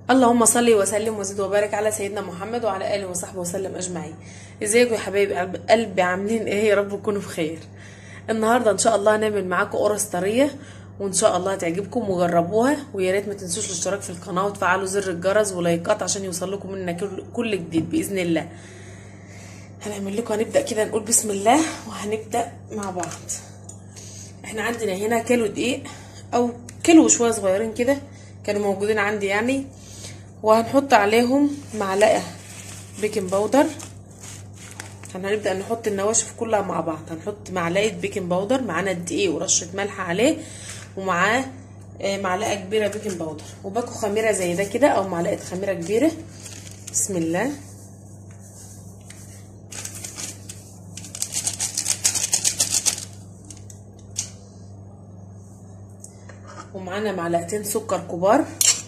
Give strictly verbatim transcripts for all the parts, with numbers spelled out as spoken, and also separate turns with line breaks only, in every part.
اللهم صل وسلم وزد وبارك على سيدنا محمد وعلى اله وصحبه وسلم اجمعين. ازيكم يا حبايب قلبي، عاملين ايه؟ يا رب تكونوا بخير. النهارده ان شاء الله هنعمل معاكم قرص طريه، وان شاء الله تعجبكم وجربوها. ويا ريت ما تنسوش الاشتراك في القناه وتفعلوا زر الجرس ولايكات عشان يوصل لكم منا كل جديد باذن الله. هنعمل لكم هنبدا كده، نقول بسم الله وهنبدا مع بعض. احنا عندنا هنا كيلو دقيق او كيلو شويه صغيرين كده كانوا موجودين عندي يعني، وهنحط عليهم معلقه بيكنج باودر. هنبدا نحط النواشف كلها مع بعض. هنحط معلقه بيكنج باودر، معانا الدقيق ورشه ملح عليه، ومعاه معلقه كبيره بيكنج باودر، وباكو خميره زي ده كده او معلقه خميره كبيره. بسم الله. ومعانا معلقتين سكر كبار،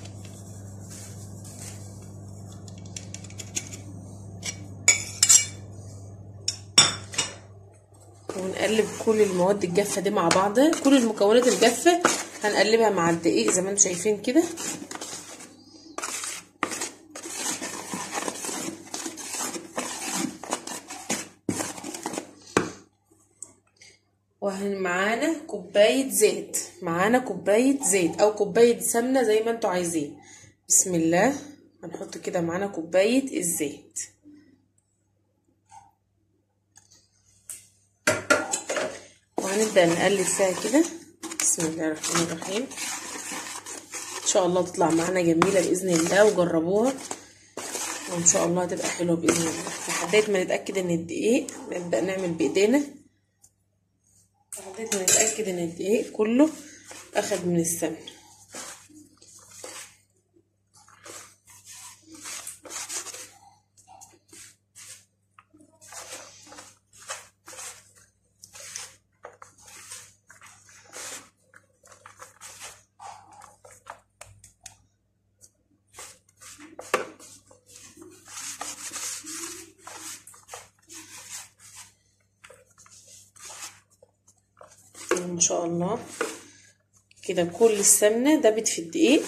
ونقلب كل المواد الجافه دي مع بعض. كل المكونات الجافه هنقلبها مع الدقيق زي ما انتم شايفين كده. ومعانا كوبايه زيت، معانا كوبايه زيت او كوبايه سمنه زي ما انتم عايزين. بسم الله. هنحط كده معانا كوبايه الزيت، وهنبدا نقلب فيها كده. بسم الله الرحمن الرحيم. ان شاء الله تطلع معانا جميله باذن الله، وجربوها وان شاء الله هتبقى حلوه باذن الله. لحد ما نتاكد ان الدقيق، نبدا نعمل بايدينا لحد ما نتاكد ان الدقيق كله اخد من السمنه. ما شاء الله كده كل السمنه دابت في الدقيق.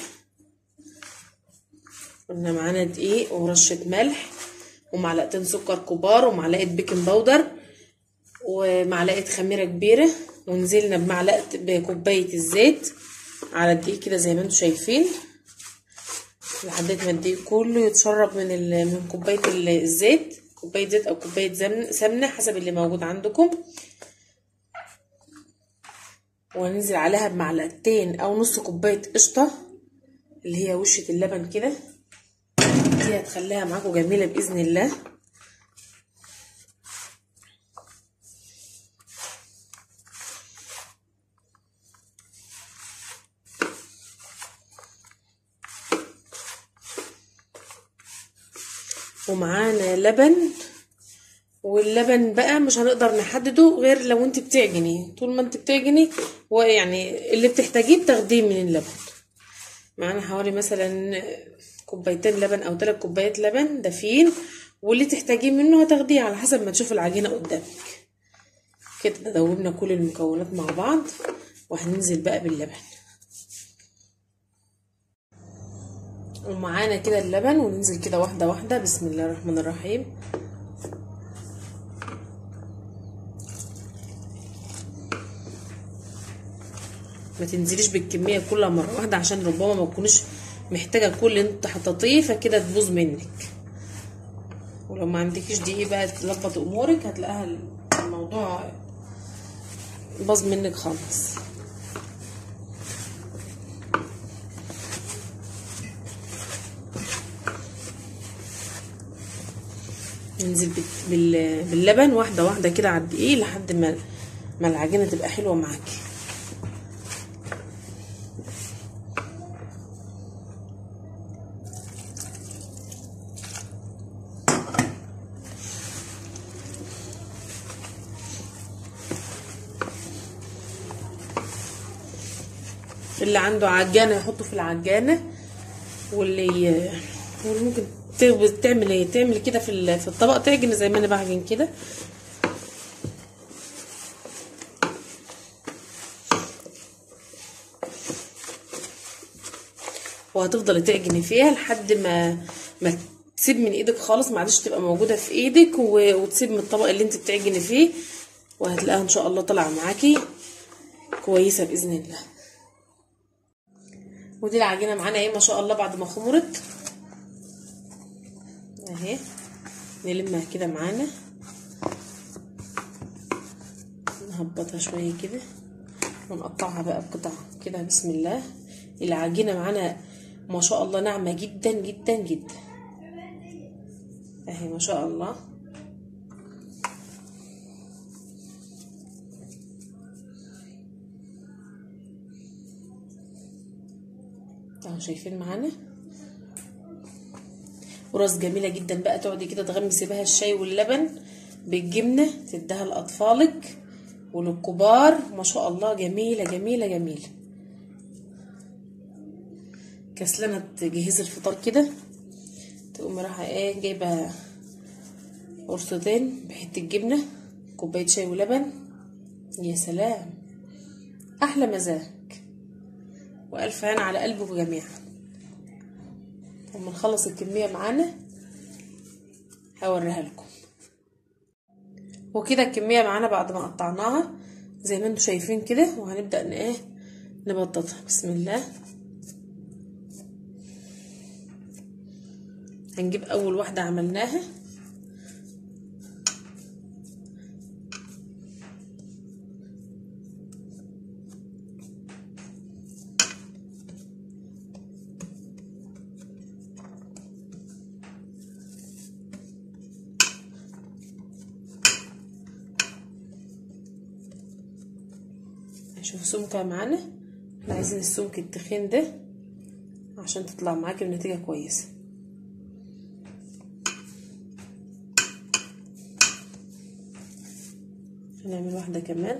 قلنا معانا دقيق ورشه ملح ومعلقتين سكر كبار ومعلقه بيكنج باودر ومعلقه خميره كبيره، ونزلنا بمعلقه بكوبايه الزيت على الدقيق كده زي ما انتم شايفين، لحد ما الدقيق كله يتشرب من من كوبايه الزيت. كوبايه زيت او كوبايه سمنه حسب اللي موجود عندكم. وهننزل عليها بمعلقتين او نص كوبايه قشطه اللي هي وشه اللبن كده، دي هتخليها معاكم جميله باذن الله. ومعانا لبن، واللبن بقى مش هنقدر نحدده غير لو انت بتعجني. طول ما انت بتعجني ويعني اللي بتحتاجيه بتاخديه من اللبن. معانا حوالي مثلا كوبايتين لبن او ثلاث كوبايات لبن دافيين، واللي تحتاجيه منه هتاخديه على حسب ما تشوف العجينه قدامك كده. دوبنا كل المكونات مع بعض، وهننزل بقى باللبن. ومعانا كده اللبن، وننزل كده واحده واحده. بسم الله الرحمن الرحيم. ما تنزليش بالكميه كلها مره واحده عشان ربما ما تكونيش محتاجه كل اللي انت حطيتيه فكده تبوظ منك. ولو ما عندكيش دقيق بقى تلخبط امورك، هتلاقيها الموضوع باظ منك خالص. ننزل باللبن واحده واحده كده على الدقيق لحد ما ما العجينه تبقى حلوه معاكي. اللي عنده عجانه يحطه في العجانه، واللي ممكن تعمل ايه تعمل كده في في الطبق، تعجن زي ما انا بعجن كده. وهتفضلي تعجني فيها لحد ما ما تسيب من ايدك خالص، ما عادش تبقى موجوده في ايدك، وتسيب من الطبق اللي انت بتعجني فيه، وهتلاقيها ان شاء الله طالعه معاكي كويسه باذن الله. ودي العجينه معانا ايه ما شاء الله بعد ما خمرت اهي. نلمها كده معانا، نهبطها شويه كده ونقطعها بقى بقطع كده بسم الله. العجينه معانا ما شاء الله ناعمه جدا جدا جدا اهي ما شاء الله. اهو شايفين معانا قرص جميله جدا بقى، تقعدي كده تغمسي بها الشاي واللبن بالجبنه، تديها لاطفالك وللكبار ما شاء الله. جميله جميله جميله. كسلانه تجهزي الفطار كده، تقومي رايحه ايه جايبه قرصتين بحته جبنه، كوبايه شاي ولبن، يا سلام احلى مزاج والف هنا على قلبكم جميعا. لما نخلص الكميه معانا هوريها لكم. وكده الكميه معانا بعد ما قطعناها زي ما انتم شايفين كده، وهنبدا ان ايه نبططها بسم الله. هنجيب اول واحده عملناها شوفوا سمكها معانا، احنا عايزين السمك التخين ده عشان تطلع معاكي بنتيجه كويسه. هنعمل واحده كمان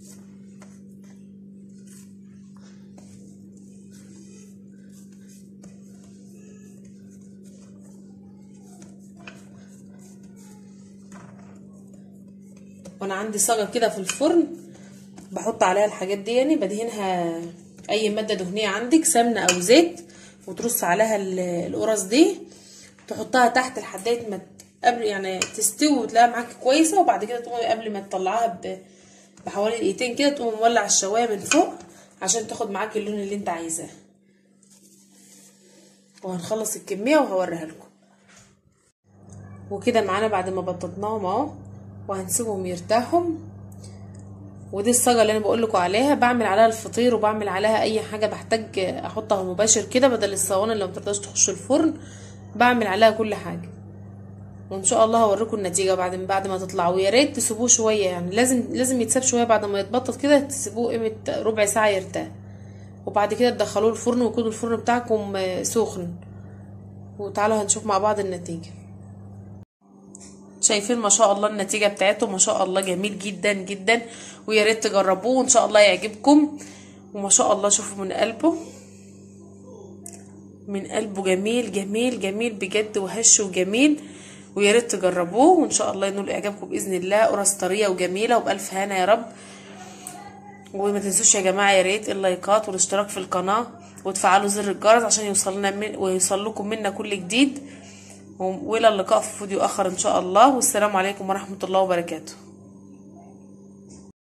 وانا عندي صاجه كده في الفرن بحط عليها الحاجات دي، يعني بدهنها اي ماده دهنيه عندك سمنه او زيت، وترص عليها القرص دي تحطها تحت لحد ما قبل يعني تستوي وتلاقيها معاكي كويسه، وبعد كده تقومي قبل ما تطلعيها بحوالي دقيقتين كده تقومي مولع الشوايه من فوق عشان تاخد معاكي اللون اللي انت عايزاه. وهنخلص الكميه وهوريها لكم. وكده معانا بعد ما بططناهم اهو، وهنسيبهم يرتاحوا. ودي الصاجه اللي انا بقول لكم عليها، بعمل عليها الفطير وبعمل عليها اي حاجه بحتاج احطها مباشر كده بدل الصواني اللي ما بترضاش تخش الفرن، بعمل عليها كل حاجه. وان شاء الله هوريكم النتيجه بعد ما بعد ما تطلع. ويا ريت تسيبوه شويه، يعني لازم لازم يتساب شويه بعد ما يتبطط كده، تسيبوه قيمه ربع ساعه يرتاح، وبعد كده تدخلوه الفرن ويكون الفرن بتاعكم سخن. وتعالوا هنشوف مع بعض النتيجه. شايفين ما شاء الله النتيجه بتاعته ما شاء الله جميل جدا جدا، ويا ريت تجربوه وان شاء الله يعجبكم. وما شاء الله شوفوا من قلبه من قلبه جميل جميل جميل بجد، وهش وجميل. ويا ريت تجربوه وان شاء الله ينول اعجابكم باذن الله. قرص طريه وجميله وبالف هنا يا رب. وما تنسوش يا جماعه يا ريت اللايكات والاشتراك في القناه وتفعلوا زر الجرس عشان يوصلنا من ويوصل لكم منا كل جديد. والى اللقاء في فيديو اخر ان شاء الله، والسلام عليكم ورحمه الله وبركاته.